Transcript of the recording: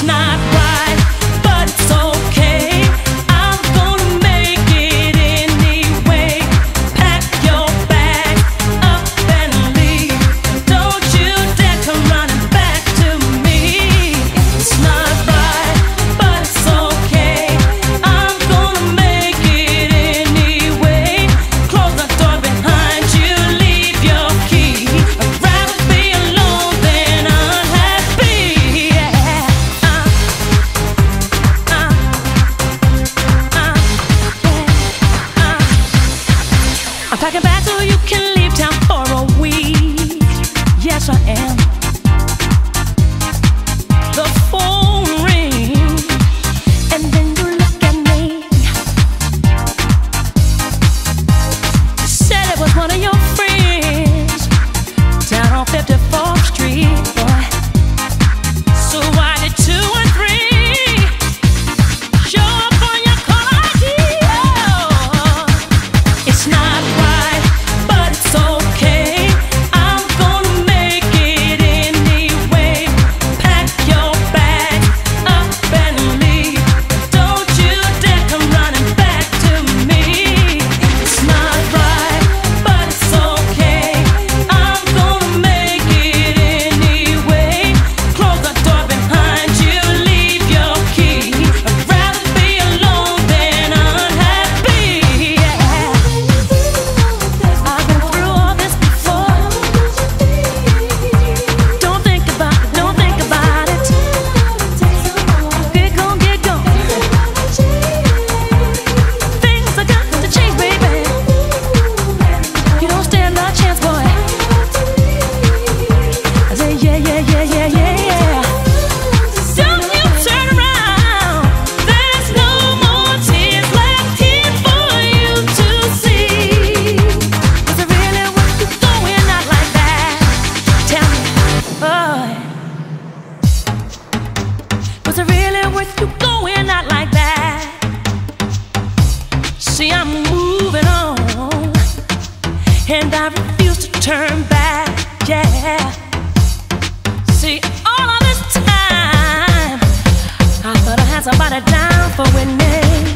not right, but it's okay. I'm gonna make it anyway. Pack your bag up and leave. Don't you dare come running back to me. It's not right, but it's okay. I'm gonna make it anyway. Close the door behind you, leave your key. I'd rather be alone than unhappy. I'm packing back so you can leave town for a week. Yes, I am. The phone rings, and then you look at me. You said it was one of your friends down on 54th Street, boy. So why did 2 and 3 show up on your call ID? Oh, it's not right, but it's okay. I'm gonna make it anyway. Pack your bag up and leave. Don't you dare come running back to me. It's not right, but it's okay. I'm gonna make it anyway. Close the door behind you, leave your key. I'd rather be alone than unhappy. I've been through all this before. Don't think about it, don't think about it. Get gone, get gone. Things are got to change, baby. You don't stand a chance, boy. I say yeah, yeah, yeah, yeah, yeah, yeah. Don't you turn around. There's no more tears left here for you to see. Was it really worth you going out like that? Tell me, boy. Was it really worth you going out like that? See, I'm moving on, and I refuse to turn back. Yeah. See, all of this time, I thought I had somebody down for winning.